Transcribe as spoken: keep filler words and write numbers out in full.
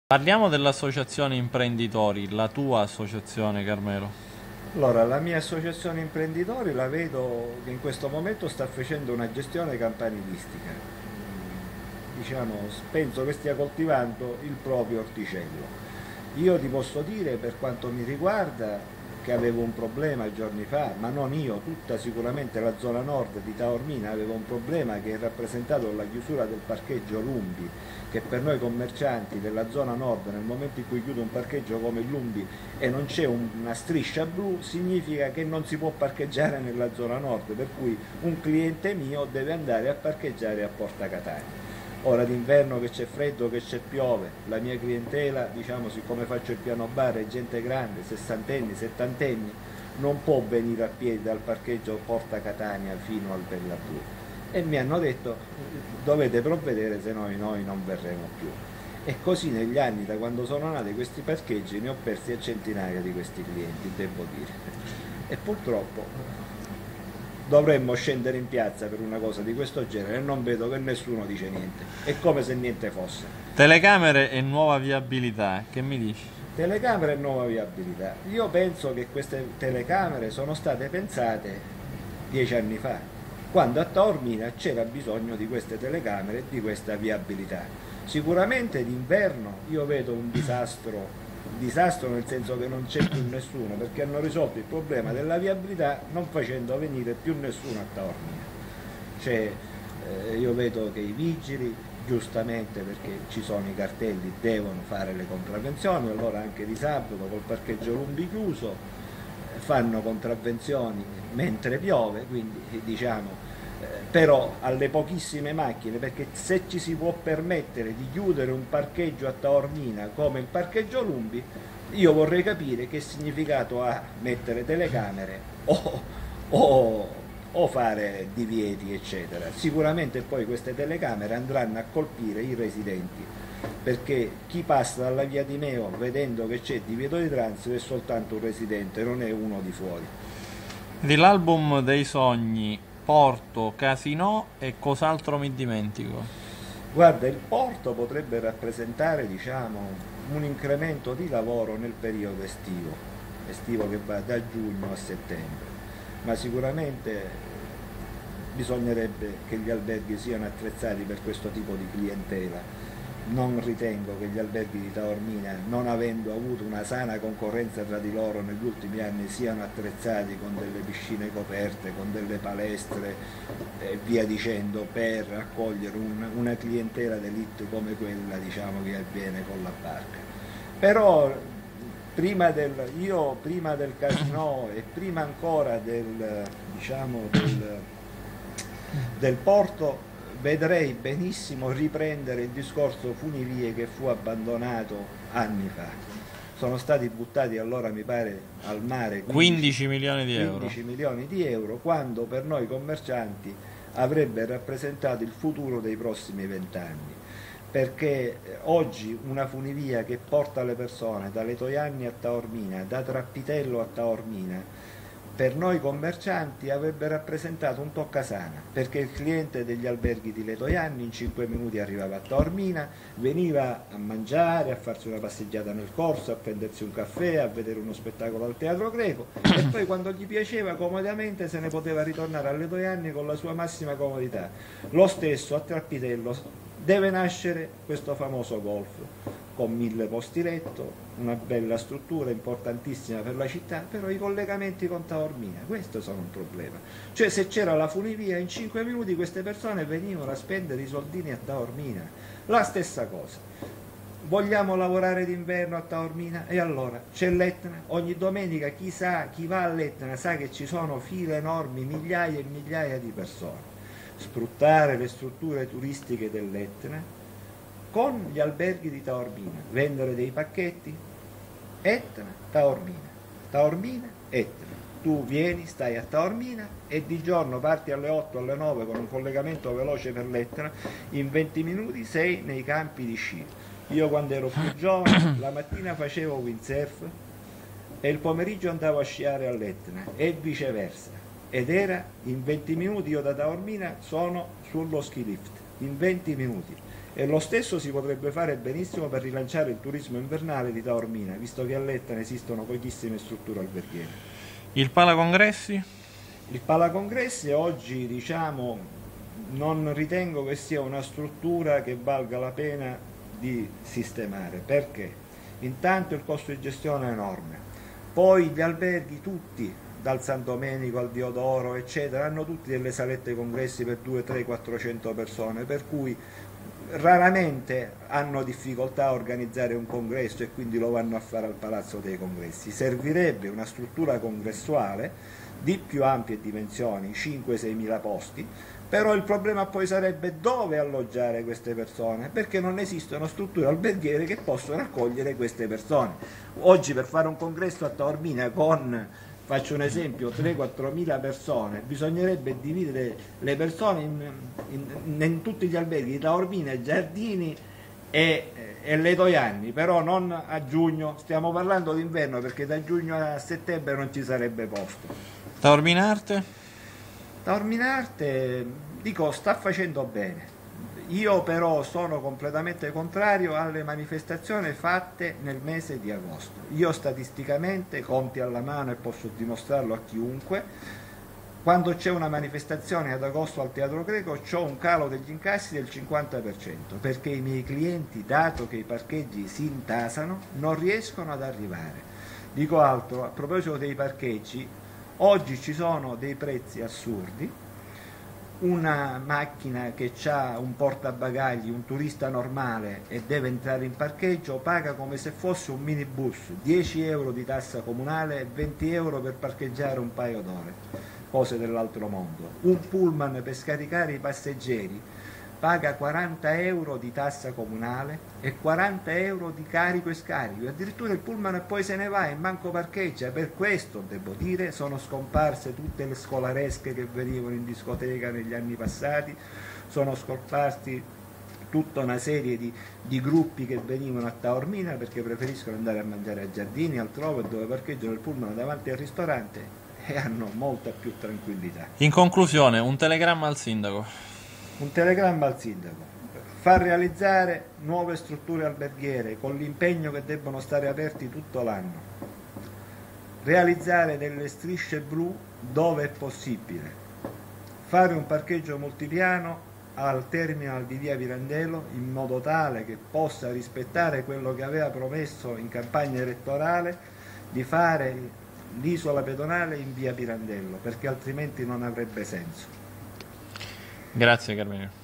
Parliamo dell'associazione imprenditori, la tua associazione, Carmelo. Allora, la mia associazione imprenditori la vedo che in questo momento sta facendo una gestione campanilistica. Mm, Diciamo, penso che stia coltivando il proprio orticello. Io ti posso dire, per quanto mi riguarda, che avevo un problema giorni fa, ma non io, tutta sicuramente la zona nord di Taormina aveva un problema che è rappresentato dalla chiusura del parcheggio Lumbi, che per noi commercianti della zona nord, nel momento in cui chiude un parcheggio come il Lumbi e non c'è un- una striscia blu, significa che non si può parcheggiare nella zona nord, per cui un cliente mio deve andare a parcheggiare a Porta Catania. Ora d'inverno che c'è freddo, che c'è piove, la mia clientela, diciamo, siccome faccio il piano bar, è gente grande, sessantenni, settantenni, non può venire a piedi dal parcheggio Porta Catania fino al Bella Blu. E mi hanno detto: dovete provvedere, se no noi non verremo più. E così negli anni, da quando sono nati questi parcheggi, ne ho persi a centinaia di questi clienti, devo dire. E purtroppo dovremmo scendere in piazza per una cosa di questo genere e non vedo che nessuno dice niente. È come se niente fosse. Telecamere e nuova viabilità, che mi dici? Telecamere e nuova viabilità. Io penso che queste telecamere sono state pensate dieci anni fa, quando a Taormina c'era bisogno di queste telecamere e di questa viabilità. Sicuramente d'inverno io vedo un disastro, disastro nel senso che non c'è più nessuno, perché hanno risolto il problema della viabilità non facendo venire più nessuno a Taormina. Cioè, eh, io vedo che i vigili, giustamente perché ci sono i cartelli, devono fare le contravvenzioni, allora anche di sabato col parcheggio Lumbi chiuso eh, fanno contravvenzioni mentre piove, quindi eh, diciamo, eh, però alle pochissime macchine, perché se ci si può permettere di chiudere un parcheggio a Taormina come il parcheggio Lumbi, io vorrei capire che significato ha mettere telecamere o, o o fare divieti, eccetera. Sicuramente poi queste telecamere andranno a colpire i residenti, perché chi passa dalla via di Meo vedendo che c'è divieto di transito è soltanto un residente, non è uno di fuori. Di l'album dei sogni, Porto, Casinò e cos'altro mi dimentico? Guarda, il porto potrebbe rappresentare, diciamo, un incremento di lavoro nel periodo estivo, estivo che va da giugno a settembre, ma sicuramente bisognerebbe che gli alberghi siano attrezzati per questo tipo di clientela. Non ritengo che gli alberghi di Taormina, non avendo avuto una sana concorrenza tra di loro negli ultimi anni, siano attrezzati con delle piscine coperte, con delle palestre e via dicendo, per accogliere una, una clientela d'élite come quella, diciamo, che avviene con la barca. Però prima del, io prima del casino e prima ancora del, diciamo, del, del porto vedrei benissimo riprendere il discorso funivie che fu abbandonato anni fa. Sono stati buttati allora, mi pare, al mare quindici milioni di euro. quindici milioni di euro, quando per noi commercianti avrebbe rappresentato il futuro dei prossimi vent'anni. Perché oggi una funivia che porta le persone da Letojanni a Taormina, da Trappitello a Taormina, per noi commercianti avrebbe rappresentato un toccasana, perché il cliente degli alberghi di Letojanni in cinque minuti arrivava a Taormina, veniva a mangiare, a farsi una passeggiata nel corso, a prendersi un caffè, a vedere uno spettacolo al Teatro Greco e poi quando gli piaceva comodamente se ne poteva ritornare a Letojanni con la sua massima comodità. Lo stesso a Trappitello deve nascere questo famoso golf con mille posti letto, una bella struttura importantissima per la città, però i collegamenti con Taormina, questo sono un problema. Cioè, se c'era la funivia in cinque minuti queste persone venivano a spendere i soldini a Taormina. La stessa cosa. Vogliamo lavorare d'inverno a Taormina? E allora c'è l'Etna, ogni domenica chi sa, chi va all'Etna sa che ci sono file enormi, migliaia e migliaia di persone. Sfruttare le strutture turistiche dell'Etna con gli alberghi di Taormina, vendere dei pacchetti, Etna, Taormina, Taormina, Etna. Tu vieni, stai a Taormina e di giorno parti alle otto, alle nove con un collegamento veloce per l'Etna, in venti minuti sei nei campi di sci. Io quando ero più giovane la mattina facevo windsurf e il pomeriggio andavo a sciare all'Etna e viceversa. Ed era in venti minuti, io da Taormina sono sullo ski lift, in venti minuti. E lo stesso si potrebbe fare benissimo per rilanciare il turismo invernale di Taormina, visto che a Lettane esistono pochissime strutture alberghiere. Il Palacongressi? Il Palacongressi oggi, diciamo, non ritengo che sia una struttura che valga la pena di sistemare. Perché? Intanto il costo di gestione è enorme, poi gli alberghi tutti, dal San Domenico al Diodoro eccetera, hanno tutti delle salette congressi per due, tre, quattrocento persone, per cui raramente hanno difficoltà a organizzare un congresso e quindi lo vanno a fare al Palazzo dei Congressi. Servirebbe una struttura congressuale di più ampie dimensioni, cinque sei mila posti, però il problema poi sarebbe dove alloggiare queste persone, perché non esistono strutture alberghiere che possono accogliere queste persone. Oggi per fare un congresso a Taormina con, faccio un esempio, tre quattro mila persone, bisognerebbe dividere le persone in, in, in tutti gli alberghi di Taormina, Giardini e, e Letojanni, però non a giugno, stiamo parlando d'inverno perché da giugno a settembre non ci sarebbe posto. Taorminarte? Taorminarte, dico, sta facendo bene. Io però sono completamente contrario alle manifestazioni fatte nel mese di agosto. Io statisticamente, conti alla mano e posso dimostrarlo a chiunque, quando c'è una manifestazione ad agosto al Teatro Greco c'ho un calo degli incassi del cinquanta per cento, perché i miei clienti, dato che i parcheggi si intasano, non riescono ad arrivare. Dico altro, a proposito dei parcheggi, oggi ci sono dei prezzi assurdi. Una macchina che ha un portabagagli, un turista normale e deve entrare in parcheggio, paga come se fosse un minibus, dieci euro di tassa comunale e venti euro per parcheggiare un paio d'ore, cose dell'altro mondo. Un pullman per scaricare i passeggeri paga quaranta euro di tassa comunale e quaranta euro di carico e scarico, addirittura il pullman poi se ne va e manco parcheggia. Per questo, devo dire, sono scomparse tutte le scolaresche che venivano in discoteca negli anni passati, sono scomparsi tutta una serie di, di gruppi che venivano a Taormina perché preferiscono andare a mangiare a Giardini, altrove, dove parcheggiano il pullman davanti al ristorante e hanno molta più tranquillità. In conclusione, un telegramma al sindaco. Un telegramma al sindaco: far realizzare nuove strutture alberghiere con l'impegno che debbono stare aperti tutto l'anno, realizzare delle strisce blu dove è possibile, fare un parcheggio multipiano al terminal di via Pirandello in modo tale che possa rispettare quello che aveva promesso in campagna elettorale di fare l'isola pedonale in via Pirandello, perché altrimenti non avrebbe senso. Grazie Carmine.